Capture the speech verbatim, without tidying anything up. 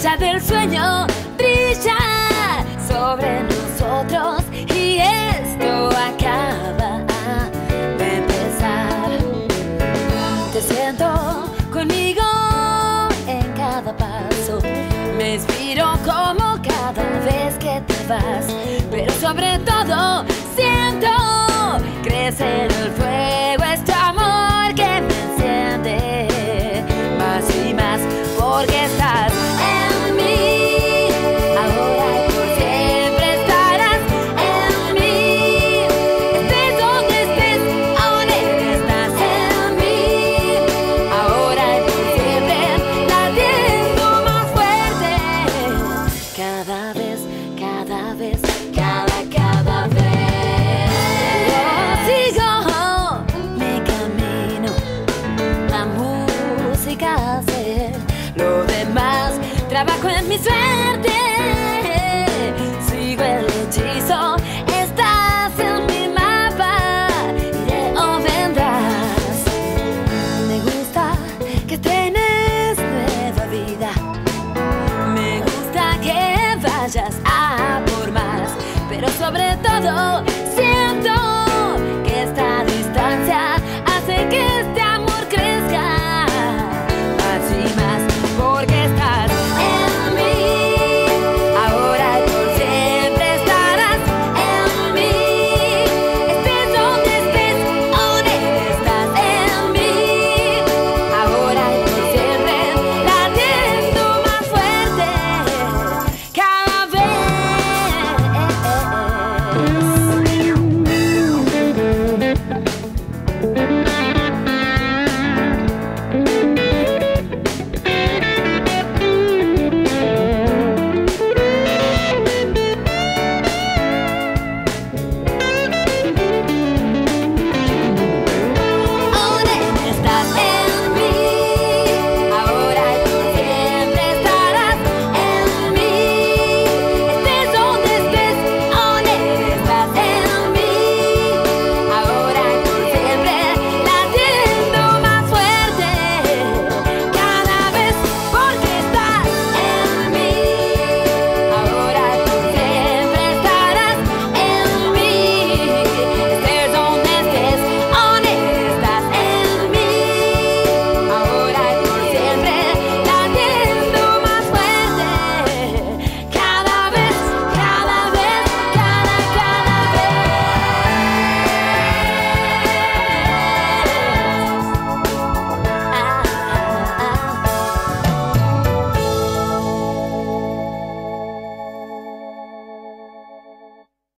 estrella del sueño brilla sobre nosotros y esto acaba de empezar. Te siento conmigo en cada paso, me inspiro como cada vez que te vas, pero sobre todo siento crecer el fuego, este amor que me enciende más y más, porque estás en mí, ahora y por siempre estarás en mí. Estés donde estés, aún estás en mí, ahora y por siempre, latiendo más fuerte, cada vez, cada vez, cada, cada vez. Yo sigo mi camino, la música hace lo demás, trabajo en mi suerte.